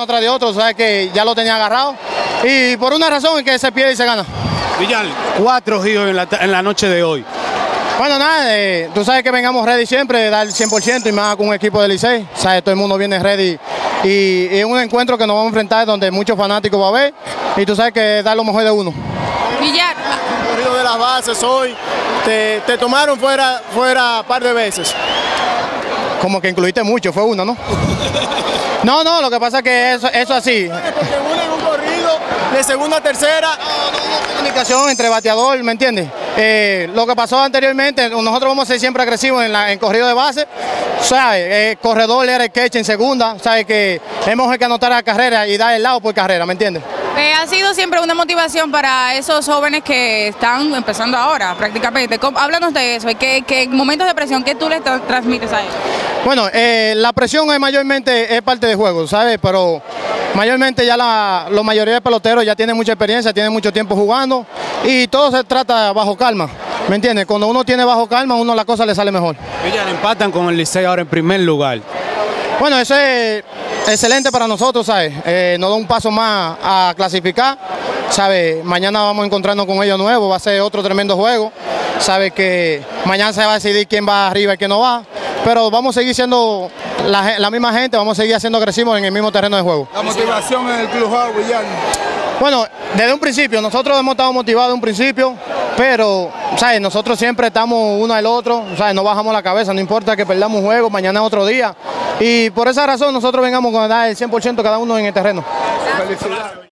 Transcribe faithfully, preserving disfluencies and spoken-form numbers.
tras de otro, sabes que ya lo tenía agarrado. Y por una razón es que se pierde y se gana. Villar, cuatro giros en la, en la noche de hoy. Bueno, nada, eh, tú sabes que vengamos ready siempre, dar el cien por ciento y más con un equipo de Licey. Sabes, todo el mundo viene ready y es un encuentro que nos vamos a enfrentar donde muchos fanáticos va a ver y tú sabes que dar lo mejor de uno. Villar. El corrido de las bases hoy, te, te tomaron fuera fuera un par de veces. Como que incluiste mucho, fue uno, ¿no? No, no, lo que pasa es que eso, eso así. Porque uno en un corrido de segunda a tercera. Comunicación entre bateador, ¿me entiendes? Eh, lo que pasó anteriormente, nosotros vamos a ser siempre agresivos en, la, en corrido de base, ¿sabes? Eh, corredor era el catch en segunda, ¿sabes? Que es mejor que anotar a carrera y dar el lado por carrera, ¿me entiendes? Eh, ha sido siempre una motivación para esos jóvenes que están empezando ahora, prácticamente. Háblanos de eso, ¿qué, qué momentos de presión que tú les tra transmites a ellos? Bueno, eh, la presión es mayormente es parte del juego, ¿sabes? Pero mayormente ya la, la mayoría de peloteros ya tienen mucha experiencia, tienen mucho tiempo jugando y todo se trata bajo calma, ¿me entiendes? Cuando uno tiene bajo calma, uno la cosa le sale mejor. Villar, empatan con el Licey ahora en primer lugar. Bueno, eso es excelente para nosotros, ¿sabes? Eh, nos da un paso más a clasificar, ¿sabes? Mañana vamos a encontrarnos con ellos nuevos, va a ser otro tremendo juego, ¿sabes? Que mañana se va a decidir quién va arriba y quién no va, pero vamos a seguir siendo la, la misma gente, vamos a seguir siendo agresivos en el mismo terreno de juego. La motivación en el clubhouse, Villar. Bueno, desde un principio, nosotros hemos estado motivados de un principio, pero, ¿sabes? Nosotros siempre estamos uno al otro, ¿sabes? No bajamos la cabeza, no importa que perdamos un juego, mañana es otro día. Y por esa razón nosotros vengamos a dar el cien por ciento cada uno en el terreno. Felicidades.